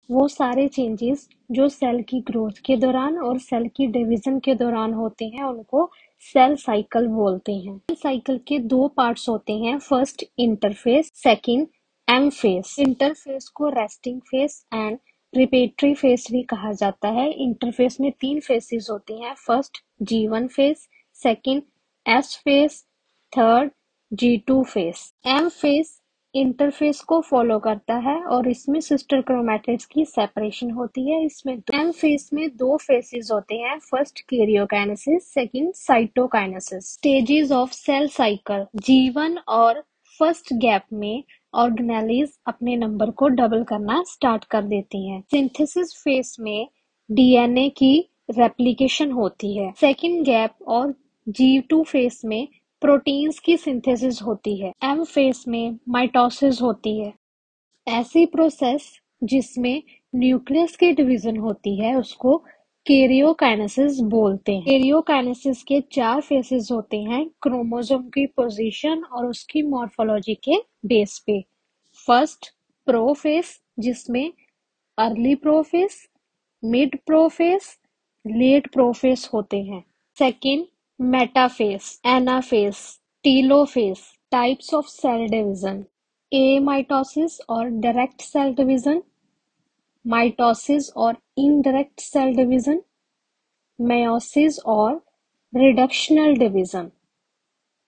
वो सारे चेंजेस जो सेल की ग्रोथ के दौरान और सेल की डिवीजन के दौरान होते हैं उनको सेल साइकिल बोलते हैं। सेल साइकिल के दो पार्ट्स होते हैं, first interface, second M phase. Interface को resting phase and preparatory phase भी कहा जाता है। इंटरफेस में 3 फेसेस होती हैं, first G1 phase, second S phase, third G2 phase. M phase interface को फॉलो करता है और इसमें सिस्टर क्रोमैटिड्स की सेपरेशन होती है। इसमें एम फेस में 2 फेसेस होते हैं, first karyokinesis, second cytokinesis. Stages of cell cycle. G1 और फर्स्ट गैप में ऑर्गेनेलिज अपने नंबर को डबल करना स्टार्ट कर देती हैं। सिंथेसिस फेस में डीएनए की रेप्लिकेशन होती है। सेकंड गैप और G2 फेस में प्रोटीन्स की सिंथेसिस होती है। एम फेस में माइटोसिस होती है। ऐसी प्रोसेस जिसमें न्यूक्लियस की डिवीजन होती है उसको कैरियोकाइनेसिस बोलते हैं। कैरियोकाइनेसिस के 4 फेसेस होते हैं, क्रोमोसोम की पोजीशन और उसकी मॉर्फोलॉजी के बेस पे। फर्स्ट प्रोफेस, जिसमें early prophase, mid prophase, late prophase होते हैं। Second metaphase, anaphase, telophase. Types of cell division, a mitosis और डायरेक्ट सेल डिवीजन, माइटोसिस और इनडायरेक्ट सेल डिवीजन, मेयोसिस और रिडक्शनल डिवीजन।